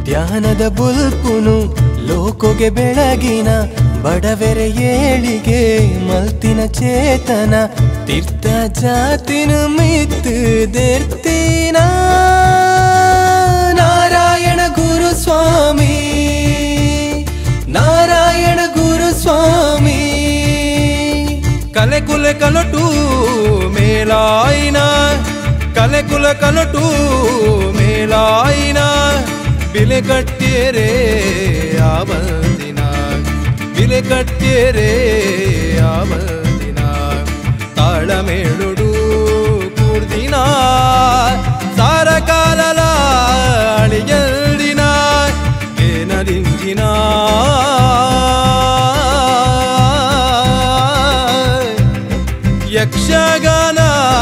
ಧ್ಯಾನದ ಬುಲ್ಪುನು ಲೋಕೋಗೆ ಬೆಳಗಿನ ಬಡವೆರೆ ಏಳಿಗೆ ಮಲ್ತಿನ ಚೇತನ ತೀರ್ಥ ಜಾತಿನ ಮಿತ್ತು ದೇರ್ತಿನ ನಾರಾಯಣ ಗುರು ಸ್ವಾಮಿ ನಾರಾಯಣ ಗುರು ಸ್ವಾಮಿ ಕಲೆ ಕುಲೆ ಕಲಟು ಮೇಲಾಯಿನ ಕಲೆ ಕುಲ ಕಲಟು ಮೇಲಾಯಿನ ಬಿಲೆ ಕಟ್ಟಿಯರೆ ಆಬಂದಿನ ಬಿಲೆ ಕಟ್ಟಿಯರೆ ಆಬಂದಿನ ತಾಳಮೇಳುಡು ಕೂರ್ದಿನ ಸಾರ ಕಾಲಲ ಅಳಿಯಲ್ದಿನ ಏನರಿಂಜಿನ ಯಕ್ಷಗಾನ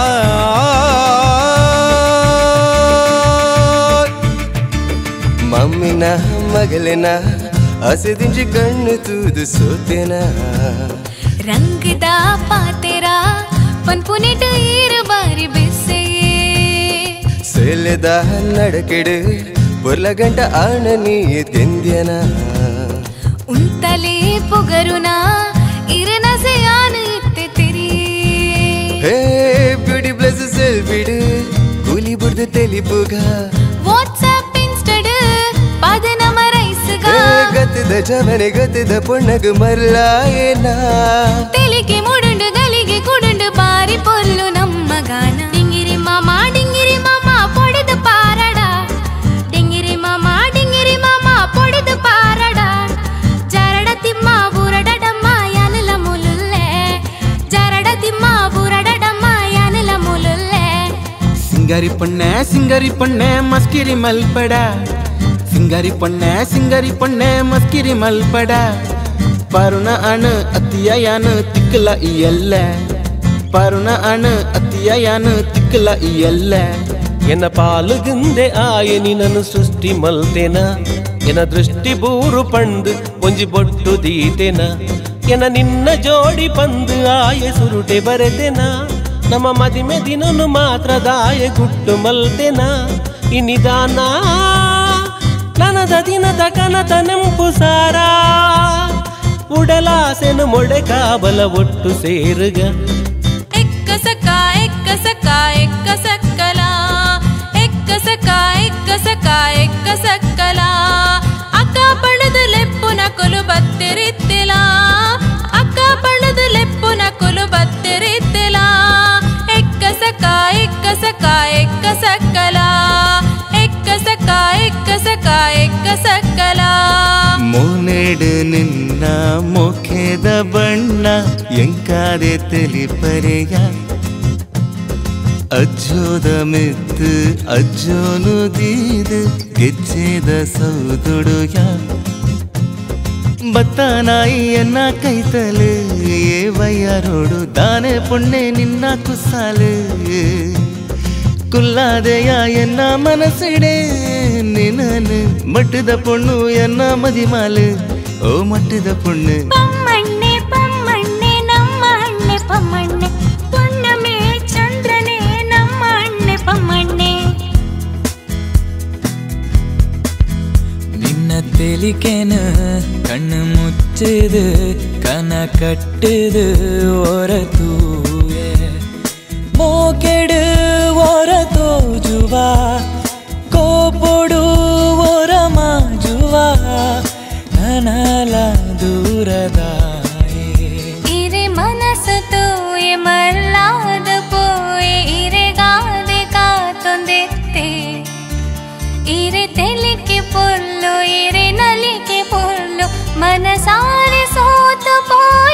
ಮಮ್ಮಿನ ಮಗಲಿನ ಹಸಿದಿಂಜಿ ಕಣ್ಣು ತೂದು ಸೋತೆನ ರಂಗದ ಪಾತೆರ ಪನ್ಪುನಿಟ ಈರ ಬಾರಿ ಬೆಸೆ ಸೆಲೆದ ನಡಕೆಡು ಬೊರ್ಲಗಂಟ ಆಣ ನೀ ತೆಂದ್ಯನ ಉಂತಲೇ ಪೊಗರುನ ಇರನಸೆಯಾನ ಇತ್ತೆ ತಿರಿ ಹೇ ಬ್ಯೂಟಿ ಪ್ಲಸ್ ಸೆಲ್ಫಿಡು ಕೂಲಿ ಬುಡ್ದು ತೆಲಿಪುಗ ವಾಟ್ಸ್ಆಪ್ ಇನ್ಸ್ಟಡ್ ಪದನ ಮರೈಸಗ ಗತ್ತದ ಜಮನೆ ಗತ್ತದ ಪೊಣ್ಣಗ ಮರ್ಲಾಯೇನ ತೆಲಿಗೆ ಮುಡುಂಡು ಗಲಿಗೆ ಕುಡುಂಡು ಬಾರಿ ಪೊಲ್ಲು ನಮ್ಮ ಗಾನ ಡಿಂಗಿರಿ ಮಾಮ ಪೊಡೆದ ಪಾರಡ ಡಿಂಗಿರಿ ಮಾಮ ಪೊಡೆದ ಪಾರಡ ಜರಡ ತಿಮ್ಮ ಬುರಡಡಮ್ಮ ಯಾನಲ ಮುಲುಲ್ಲೆ ಜರಡ ತಿಮ್ಮ ಬುರಡಡಮ್ಮ ಯಾನಲ ಮುಲುಲ್ಲೆ ಸಿಂಗಾರಿ ಪೊಣ್ಣೆ ಮಸ್ಕಿರಿ ಮಲ್ಪಡ ಸಿಂಗಾರಿ ಪೊಣ್ಣೆ ಮಸ್ಕಿರಿ ಮಲ್ಪಡ ಪರುಣ ಅಣ ಅತಿಯಾನ ತಿಕ್ಕಲ ಇಯಲ್ಲ ಪರುಣ ಅಣ ಅತಿಯಾನ ತಿಕ್ಕಲ ಇಯಲ್ಲ ಎನ್ನ ಪಾಲುಗಿಂದೆ ಆಯನಿ ನನ್ನು ಸೃಷ್ಟಿ ಮಲ್ತೆನ ಎನ್ನ ದೃಷ್ಟಿ ಬೂರು ಪಂದು ಒಂಜಿ ಬೊಟ್ಟು ದೀತೆನ ಎನ್ನ ನಿನ್ನ ಜೋಡಿ ಪಂದು ಆಯ ಸುರುಟೆ ಬರೆತೆನ ನಮ್ಮ ಮದಿಮೆ ದಿನನು ಮಾತ್ರ ದಾಯ ಗುಟ್ಟು ಮಲ್ತೆನ ಇನಿದಾನ ನನದ ದಿನದ ಕನತ ನೆಂಪು ಸಾರ ಉಡಲಾಸೆನು ಮೊಡೆ ಕಾಬಲ ಒಟ್ಟು ಸೇರುಗ ಎಕ್ಕ ಸಕ ಎಕ್ಕ ಸಕ ಎಕ್ಕ ಸಕ್ಕಲ ಎಕ್ಕ ಸಕ ಎಕ್ಕ ಸಕ ಎಕ್ಕ ಸಕ್ಕಲ ಅಕ್ಕ ಪಣದು ಲೆಪ್ಪುನ ಕೊಲು ಬತ್ತೆರಿತ್ತಿಲ ಅಕ್ಕ ಪಣದು ಲೆಪ್ಪುನ ಕೊಲು ಬತ್ತೆರಿತ್ತಿಲ ಎಕ್ಕ ಸಕ ಎಕ್ಕ ಸಕ ಎಕ್ಕ ಸಕ್ಕಲ ಎಕ್ಕ ಸಕ ಎಕ್ಕ ಸಕ ಎಕ್ಕ ಸಕ್ಕಲ ಮೋನೆಡು ನಿನ್ನ ಮುಖದ ಬಣ್ಣ ಎಂಕಾದೆ ತೆಲಿಪರೆಯ ಅಜ್ಜೋದ ಮೆತ್ತು ಅಜ್ಜೋನು ದೀದು ಗೆಜ್ಜೆದ ಸೌದುಡುಯ ಬತ್ತಾನಾಯಿಯನ್ನ ಕೈತಲು ಏ ವಯ್ಯಾರೋಡು ದಾನೆ ಪುಣ್ಣೆ ನಿನ್ನ ಕುಸಾಲು ಕುಲ್ಲಾದೆಯ ಎನ್ನ ಮನಸ್ಸಿಡೆ ನಿನನು ಮಟ್ಟದ ಪೊಣ್ಣು ಎನ್ನ ಮದಿಮಾಲು ಓ ಮಟ್ಟದ ಪೊಣ್ಣು ಪಮ್ಮಣ್ಣೆ ಪಮ್ಮಣ್ಣೆ ನಮ್ಮ ಅಣ್ಣೆ ಪಮ್ಮಣ್ಣೆ ಪುಣ್ಣಮೆ ಚಂದ್ರನೇ ನಮ್ಮ ಅಣ್ಣೆ ಪಮ್ಮಣ್ಣೆ ನಿನ್ನ தெலிக்கேன கண்ணு முச்சுது கன கட்டுது ஓர தூவே மோக்கெடு ஓர தோஜுவா கோப்பொடு ஓர மாಜುವಾ ನನಲ ದೂರದಾಯೇ ಇರೆ ಮನಸ್ಸು ತೋಯೆ ಮರ್ಲಾದ ಪೋಯೆ ಇರೆಗಾದೆ ಕಾತೊಂದೆತ್ತೆ ಇರೆ ತೆಲಿಕೆ ಪೊಲ್ಲು ಇರೆ ನಲಿಕೆ ಪೊಲ್ಲು ಮನಸಾರೆ ಸೋತು ಪೋಯೆ